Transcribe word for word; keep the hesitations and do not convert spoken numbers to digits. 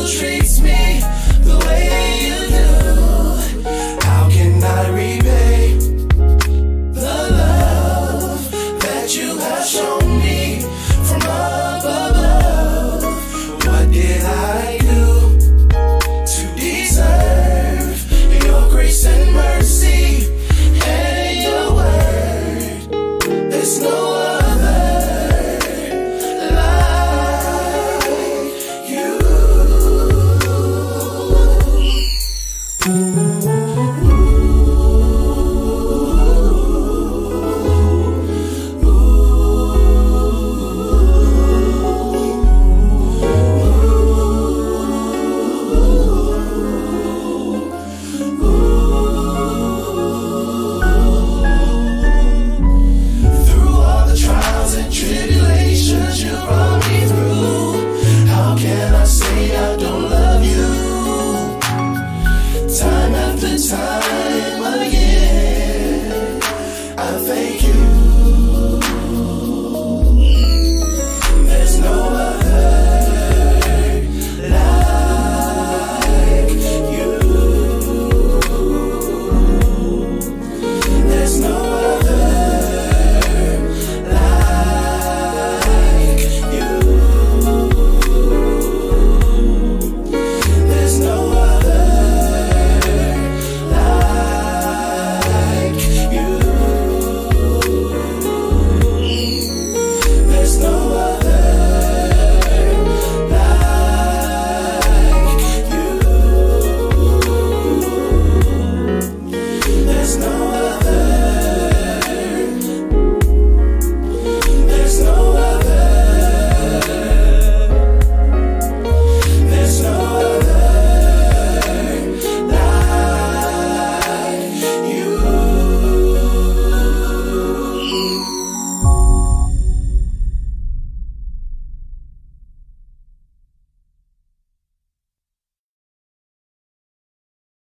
treats me the way you do. How can I repay the love that you have shown me from up above? What did I do to deserve your grace and mercy and your word? There's no other like you. Through all the trials and tribulations you brought me through, how can I say I don't love you? Time after time again, I thank you. There's no other like you. There's no other like you. There's no other like you. There's no other like you. There's no other